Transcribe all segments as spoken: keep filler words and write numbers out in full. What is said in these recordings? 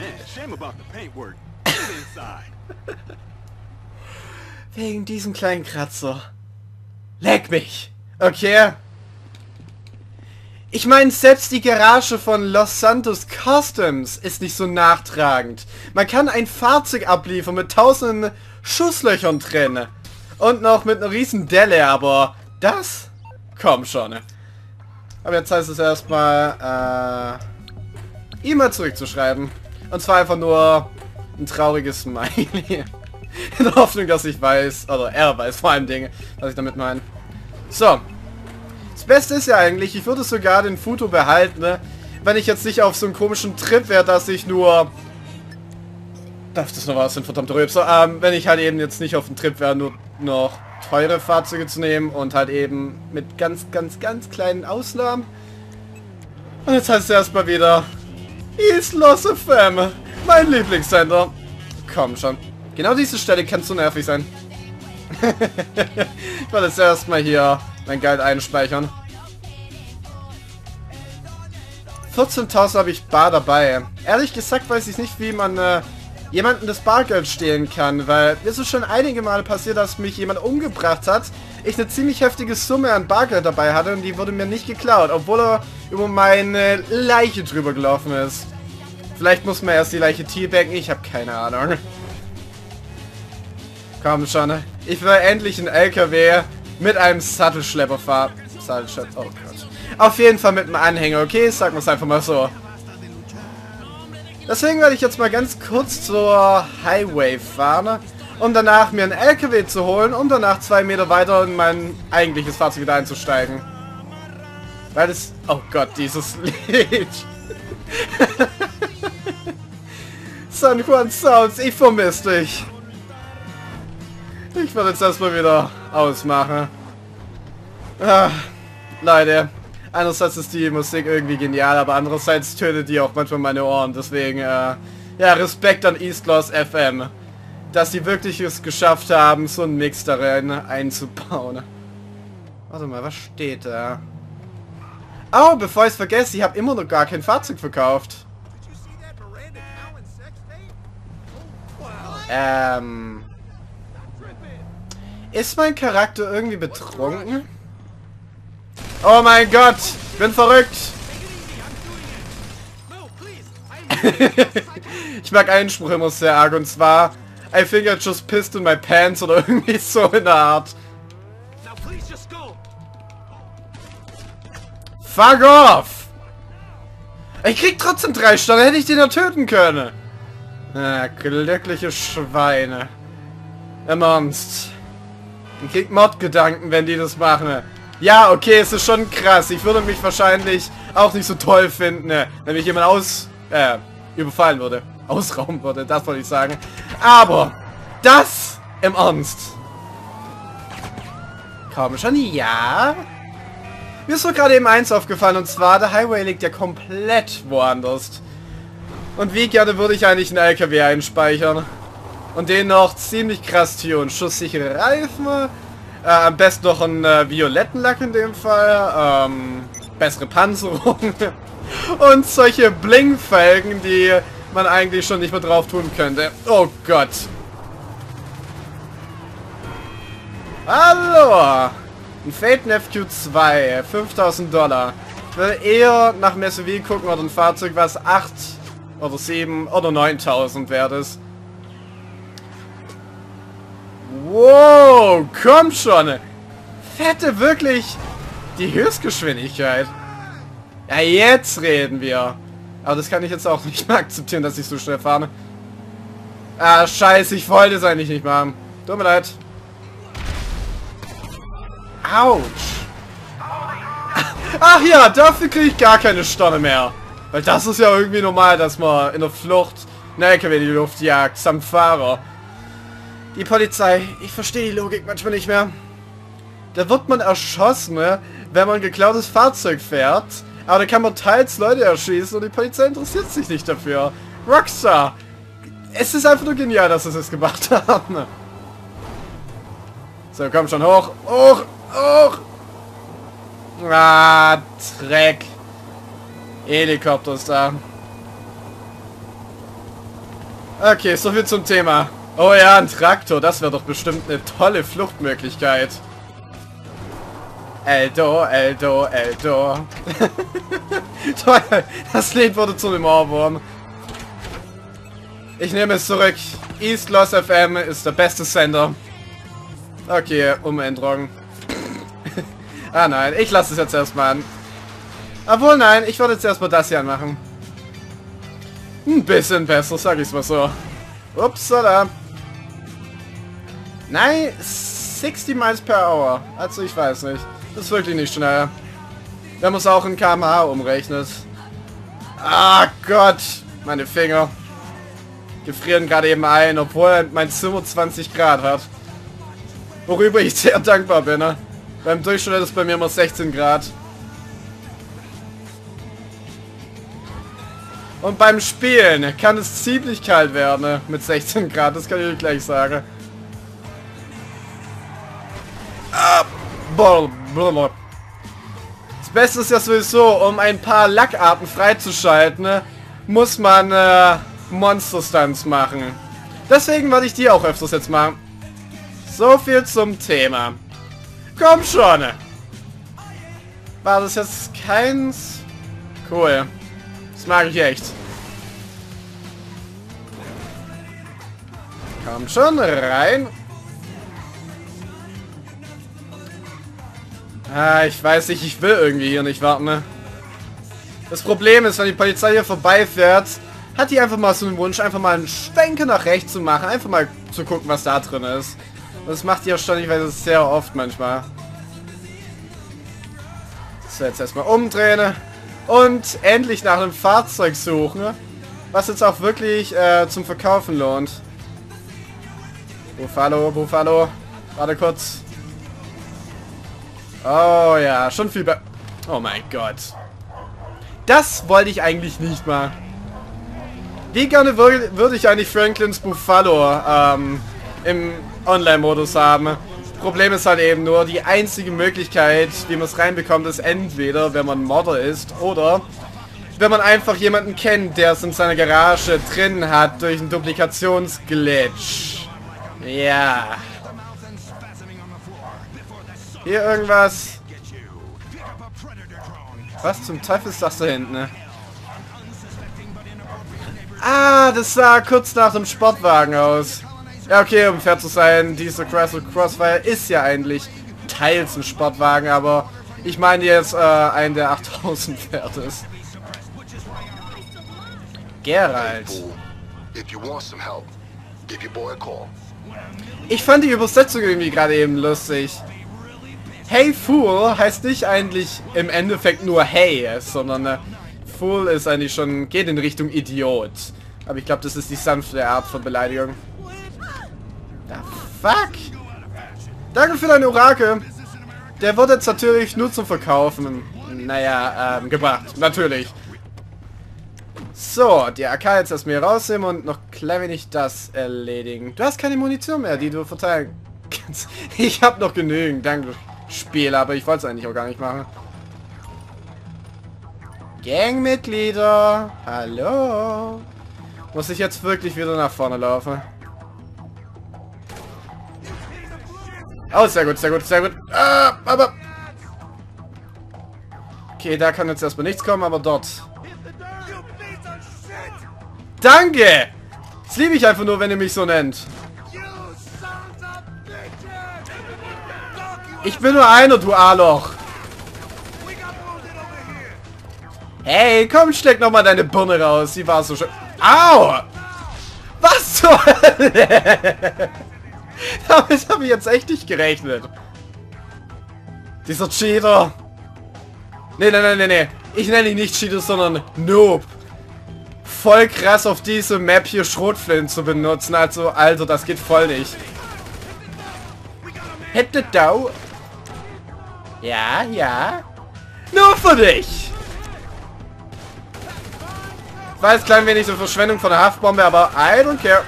Wegen diesem kleinen Kratzer. Leck mich. Okay. Ich meine, selbst die Garage von Los Santos Customs ist nicht so nachtragend. Man kann ein Fahrzeug abliefern mit tausenden Schusslöchern drin. Und noch mit einer riesen Delle, aber das... Komm schon. Aber jetzt heißt es erstmal, äh... E-Mail zurückzuschreiben. Und zwar einfach nur ein trauriges Smiley. In der Hoffnung, dass ich weiß, oder er weiß vor allem Dinge, was ich damit meine. So. Das Beste ist ja eigentlich, ich würde sogar den Futo behalten, ne? Wenn ich jetzt nicht auf so einen komischen Trip wäre, dass ich nur... Darf das noch was sind, verdammte Röpser? Ähm, wenn ich halt eben jetzt nicht auf den Trip wäre, nur noch teure Fahrzeuge zu nehmen und halt eben mit ganz, ganz, ganz kleinen Ausnahmen. Und jetzt heißt es erstmal wieder... East Los F M, mein Lieblingssender. Komm schon. Genau diese Stelle kann so nervig sein. Ich werde jetzt erstmal hier mein Geld einspeichern. vierzehntausend habe ich bar dabei. Ehrlich gesagt weiß ich nicht, wie man äh, jemanden das Bargeld stehlen kann, weil mir ist es schon einige Male passiert, dass mich jemand umgebracht hat. Ich eine ziemlich heftige Summe an Bargeld dabei hatte und die wurde mir nicht geklaut, obwohl er über meine Leiche drüber gelaufen ist. Vielleicht muss man erst die Leiche teabaggen, ich habe keine Ahnung. Komm schon, ich will endlich einen L K W mit einem Sattelschlepper fahren. Sattelschlepper, oh Gott. Auf jeden Fall mit einem Anhänger, okay? Sagen wir es einfach mal so. Deswegen werde ich jetzt mal ganz kurz zur Highway fahren, um danach mir einen L K W zu holen, um danach zwei Meter weiter in mein eigentliches Fahrzeug wieder einzusteigen. Weil es... Oh Gott, dieses Lied. San Juan Sounds, ich vermisse dich. Ich werde jetzt erstmal wieder ausmachen. Ah, Leute, einerseits ist die Musik irgendwie genial, aber andererseits tötet die auch manchmal meine Ohren. Deswegen, äh, ja, Respekt an East Los F M, dass sie wirklich es geschafft haben, so einen Mix darin einzubauen. Warte mal, was steht da? Oh, bevor ich es vergesse, ich habe immer noch gar kein Fahrzeug verkauft. Ähm... Ist mein Charakter irgendwie betrunken? Oh mein Gott! Bin verrückt! Ich mag einen Spruch immer sehr arg und zwar I think I just pissed in my pants oder irgendwie so in der Art. Fuck off! Ich krieg trotzdem drei Sterne, hätte ich den ja töten können. Ah, glückliche Schweine. Im Ernst. Ich krieg Mordgedanken, wenn die das machen. Ja, okay, es ist schon krass. Ich würde mich wahrscheinlich auch nicht so toll finden, wenn mich jemand aus... äh, überfallen würde. Ausrauben würde, das wollte ich sagen. Aber, das im Ernst. Komm schon, ja. Mir ist so gerade eben eins aufgefallen, und zwar, der Highway liegt ja komplett woanders. Und wie gerne würde ich eigentlich einen L K W einspeichern? Und den noch ziemlich krass tunen. Schusssichere Reifen. Äh, am besten noch einen äh, violetten Lack in dem Fall. Ähm, bessere Panzerung. Und solche Blingfelgen, die man eigentlich schon nicht mehr drauf tun könnte. Oh Gott. Hallo. Ein Phaeton F Q zwei. fünftausend Dollar. Ich will eher nach einem S U V gucken oder ein Fahrzeug, was acht oder sieben oder neuntausend wert ist. Wow, komm schon. Fette wirklich die Höchstgeschwindigkeit. Ja, jetzt reden wir. Aber das kann ich jetzt auch nicht mehr akzeptieren, dass ich so schnell fahre. Ah, scheiße, ich wollte es eigentlich nicht machen. Tut mir leid. Autsch. Ach ja, dafür kriege ich gar keine Sterne mehr. Weil das ist ja irgendwie normal, dass man in der Flucht einen L K W in die Luft jagt, samt Fahrer. Die Polizei, ich verstehe die Logik manchmal nicht mehr. Da wird man erschossen, ne, wenn man ein geklautes Fahrzeug fährt. Aber da kann man teils Leute erschießen und die Polizei interessiert sich nicht dafür. Rockstar. Es ist einfach nur genial, dass sie es gemacht haben. So, komm schon, hoch, hoch, hoch. Ah, Dreck. Helikopter ist da. Okay, soviel zum Thema. Oh ja, ein Traktor, das wäre doch bestimmt eine tolle Fluchtmöglichkeit. Eldo, Eldo, Eldo. Toll, das Lied wurde zu einem Ohrwurm. Ich nehme es zurück. East Lost F M ist der beste Sender. Okay, Umänderung. Ah nein, ich lasse es jetzt erstmal an. Obwohl nein, ich würde jetzt erstmal das hier anmachen. Ein bisschen besser, sag ich's mal so. Upsala. Nein, sechzig Miles per Hour. Also ich weiß nicht. Das ist wirklich nicht schnell. Wenn man es auch in Kilometer pro Stunde umrechnet. Ah Gott, meine Finger gefrieren gerade eben ein, obwohl mein Zimmer zwanzig Grad hat. Worüber ich sehr dankbar bin. Ne? Beim Durchschnitt ist es bei mir immer sechzehn Grad. Und beim Spielen kann es ziemlich kalt werden, ne? Mit sechzehn Grad, das kann ich euch gleich sagen. Ah, blablabla. Das Beste ist ja sowieso, um ein paar Lackarten freizuschalten, ne, muss man äh, Monster Stunts machen. Deswegen werde ich die auch öfters jetzt machen. So viel zum Thema. Komm schon! War das jetzt keins? Cool. Das mag ich echt. Komm schon, rein. Ah, ich weiß nicht, ich will irgendwie hier nicht warten, ne? Das Problem ist, wenn die Polizei hier vorbeifährt, hat die einfach mal so einen Wunsch, einfach mal einen Schwenke nach rechts zu machen, einfach mal zu gucken, was da drin ist. Das macht die erstaunlicherweise sehr oft manchmal. So, jetzt erstmal umdrehen. Und endlich nach einem Fahrzeug suchen, was jetzt auch wirklich äh, zum Verkaufen lohnt. Buffalo, Buffalo. Warte kurz. Oh ja, schon viel be... Oh mein Gott. Das wollte ich eigentlich nicht mal. Wie gerne würde würd ich eigentlich Franklins Buffalo ähm, im Online-Modus haben. Problem ist halt eben nur, die einzige Möglichkeit, wie man es reinbekommt, ist entweder, wenn man Modder ist, oder wenn man einfach jemanden kennt, der es in seiner Garage drin hat, durch einen Duplikationsglitch. Ja. Hier irgendwas. Was zum Teufel ist das da hinten, ne? Ah, das sah kurz nach dem Sportwagen aus. Ja, okay, um fair zu sein, dieser Chrysler Crossfire ist ja eigentlich teils ein Sportwagen, aber ich meine jetzt äh, einen, der achttausend Pferd ist. Geralt. Ich fand die Übersetzung irgendwie gerade eben lustig. Hey Fool heißt nicht eigentlich im Endeffekt nur Hey, sondern äh, Fool ist eigentlich schon, geht in Richtung Idiot. Aber ich glaube, das ist die sanfte Art von Beleidigung. The fuck? Danke für deine Orakel. Der wird jetzt natürlich nur zum Verkaufen, naja, ähm, gebracht. Natürlich. So, die A K jetzt erstmal hier rausnehmen und noch klein wenig das erledigen. Du hast keine Munition mehr, die du verteilen kannst. Ich habe noch genügend, danke Spiel, aber ich wollte es eigentlich auch gar nicht machen. Gangmitglieder, hallo. Muss ich jetzt wirklich wieder nach vorne laufen? Oh, sehr gut, sehr gut, sehr gut. Ah, aber... Okay, da kann jetzt erstmal nichts kommen, aber dort. Danke! Das liebe ich einfach nur, wenn ihr mich so nennt. Ich bin nur einer, du A-Loch. Hey, komm, steck nochmal deine Birne raus. Die war so schön. Au! Was zur Hölle? Damit habe ich jetzt echt nicht gerechnet. Dieser Cheater. Nee, nee, nee, nee, nee. Ich nenne ihn nicht Cheater, sondern Noob. Voll krass auf diese Map hier Schrotflinten zu benutzen. Also, Alter, das geht voll nicht. Hätte Dau. Ja, ja. Nur für dich. War jetzt klein wenig so Verschwendung von der Haftbombe, aber I don't care.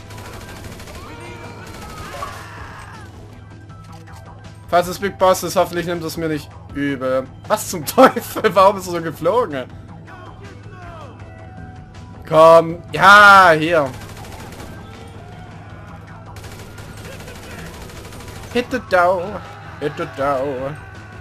Falls es Big Boss ist, hoffentlich nimmt es mir nicht übel. Was zum Teufel? Warum ist er so geflogen? Komm. Ja, hier. Hit the dough. Hit the dough.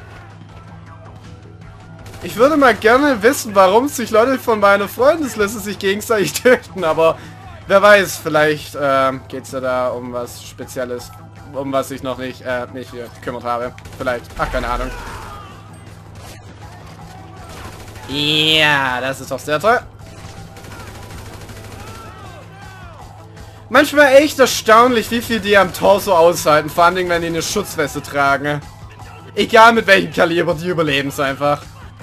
Ich würde mal gerne wissen, warum sich Leute von meiner Freundesliste sich gegenseitig töten, aber wer weiß, vielleicht äh, geht es ja da um was Spezielles, um was ich noch nicht, äh, nicht gekümmert habe. Vielleicht. Ach, keine Ahnung. Ja, das ist doch sehr toll. Manchmal echt erstaunlich, wie viel die am Torso aushalten, vor allem wenn die eine Schutzweste tragen. Egal mit welchem Kaliber, die überleben es einfach.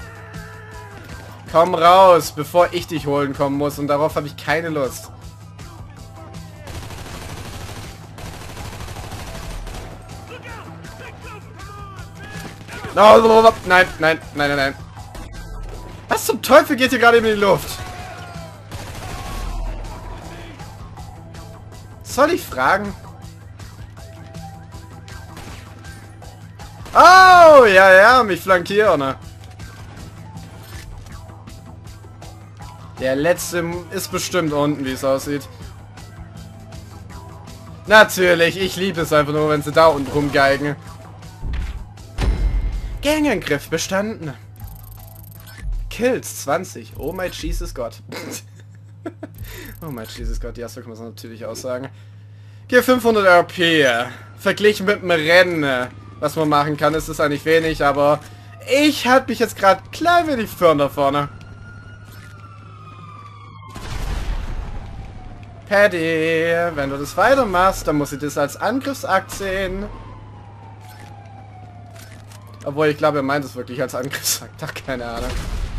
Komm raus, bevor ich dich holen kommen muss, und darauf habe ich keine Lust. Oh, nein, nein, nein, nein, nein. Was zum Teufel geht hier gerade in die Luft? Soll ich fragen? Oh, ja, ja, mich flankieren, ne? Der letzte ist bestimmt unten, wie es aussieht. Natürlich, ich liebe es einfach nur, wenn sie da unten rumgeigen. Gangangriff bestanden. Kills zwanzig. Oh mein Jesus Gott. Oh mein Jesus Gott, ja, so kann man es natürlich aussagen. G fünfhundert R P. Verglichen mit dem Rennen, was man machen kann, ist es eigentlich wenig, aber ich halte mich jetzt gerade klein wenig fern da vorne. Paddy, wenn du das weitermachst, dann muss ich das als Angriffsakt sehen. Obwohl, ich glaube, er meint es wirklich als Angriffsakt. Ach, keine Ahnung.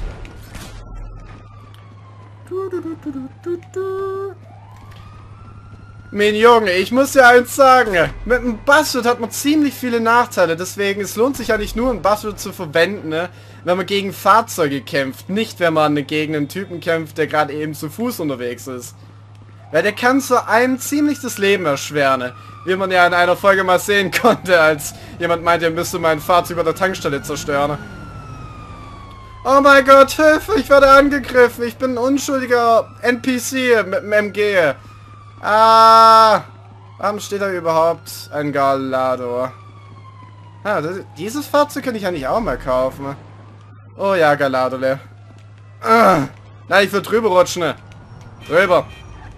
Du, du, du, du, du, du. Mein Junge, ich muss dir eins sagen. Mit einem Bastard hat man ziemlich viele Nachteile. Deswegen, es lohnt sich ja nicht nur, einen Bastard zu verwenden, ne, wenn man gegen Fahrzeuge kämpft. Nicht, wenn man gegen einen Typen kämpft, der gerade eben zu Fuß unterwegs ist. Weil der kann so einem ziemlich das Leben erschweren. Wie man ja in einer Folge mal sehen konnte, als jemand meinte, er müsste mein Fahrzeug über der Tankstelle zerstören. Oh mein Gott, Hilfe, ich werde angegriffen. Ich bin ein unschuldiger N P C mit dem M G. Ah, warum steht da überhaupt ein Galado? Ah, das, dieses Fahrzeug kann ich ja nicht auch mal kaufen. Oh ja, Galadole. Ah, nein, ich will drüber rutschen. Drüber.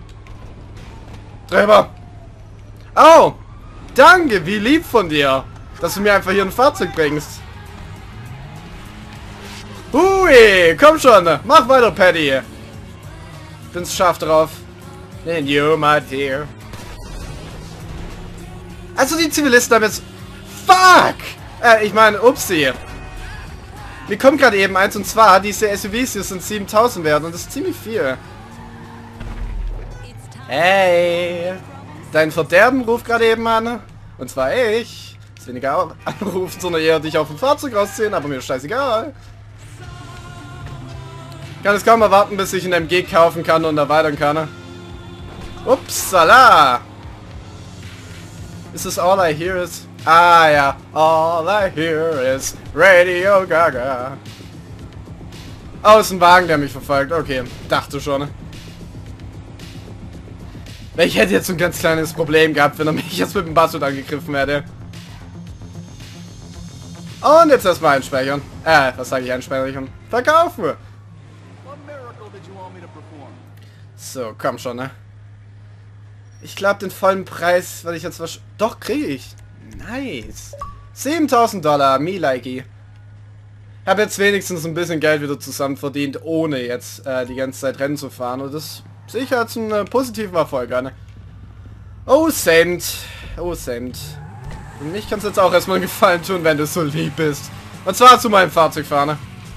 Drüber. Oh, danke, wie lieb von dir, dass du mir einfach hier ein Fahrzeug bringst. Hui, komm schon, mach weiter, Paddy. Bin's scharf drauf. And you might hear. Also die Zivilisten haben jetzt... Fuck! Äh, ich meine, upsie. Mir kommt gerade eben eins, und zwar, diese S U Vs hier sind siebentausend wert, und das ist ziemlich viel. Hey! Dein Verderben ruft gerade eben an. Und zwar ich. Ist weniger anrufen, sondern eher dich auf dem Fahrzeug rausziehen, aber mir ist scheißegal. Ich kann es kaum erwarten, bis ich einen M G kaufen kann und erweitern kann. Upsala! Is this all I hear is... Ah ja, all I hear is Radio Gaga. Oh, ist ein Wagen, der mich verfolgt. Okay, dachte schon. Ich hätte jetzt ein ganz kleines Problem gehabt, wenn er mich jetzt mit dem Bastard angegriffen hätte. Und jetzt erstmal einspeichern. Äh, was sage ich einspeichern? Verkaufen! So, komm schon, ne? Ich glaube, den vollen Preis werde ich jetzt wahrscheinlich... Doch, kriege ich. Nice. siebentausend Dollar, me likey. Habe jetzt wenigstens ein bisschen Geld wieder zusammen verdient, ohne jetzt äh, die ganze Zeit Rennen zu fahren. Und das sehe ich als einen äh, positiven Erfolg an. Oh, Saint. Oh, Saint. Und mich kann es jetzt auch erstmal einen Gefallen tun, wenn du so lieb bist. Und zwar zu meinem Fahrzeug fahren.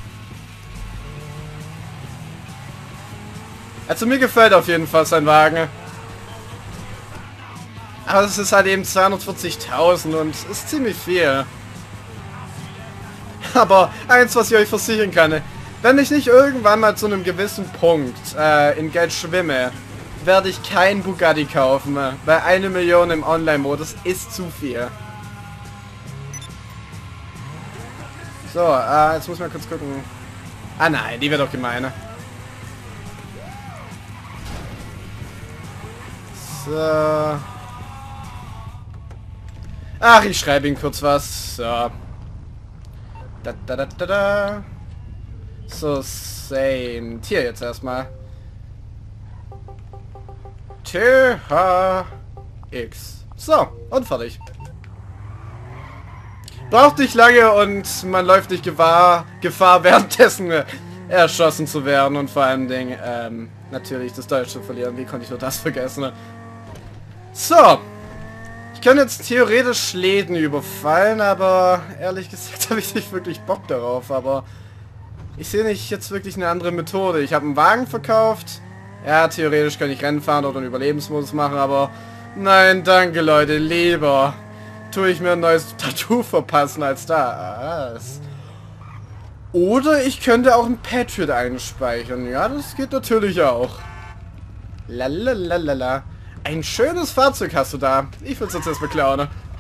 Also mir gefällt auf jeden Fall sein Wagen. Aber es ist halt eben zweihundertvierzigtausend und ist ziemlich viel. Aber eins, was ich euch versichern kann, wenn ich nicht irgendwann mal zu einem gewissen Punkt äh, in Geld schwimme, werde ich kein Bugatti kaufen, weil eine Million im Online-Modus ist zu viel. So, äh, jetzt muss man kurz gucken. Ah nein, die wird doch gemein. So. Ach, ich schreibe ihm kurz was. So. Da, da, da, da, da. So, same. Tier jetzt erstmal. T H X. So, und fertig. Braucht nicht lange und man läuft nicht Gefahr, Gefahr währenddessen äh, erschossen zu werden und vor allem Dingen, ähm, natürlich das Deutsche zu verlieren. Wie konnte ich nur das vergessen? So. Ich kann jetzt theoretisch Läden überfallen, aber ehrlich gesagt habe ich nicht wirklich Bock darauf, aber ich sehe nicht jetzt wirklich eine andere Methode. Ich habe einen Wagen verkauft. Ja, theoretisch kann ich Rennen fahren oder einen Überlebensmodus machen, aber nein, danke Leute, lieber tue ich mir ein neues Tattoo verpassen als das. Oder ich könnte auch ein Patriot einspeichern. Ja, das geht natürlich auch. Lalalala. Ein schönes Fahrzeug hast du da. Ich will es jetzt erstmal klauen.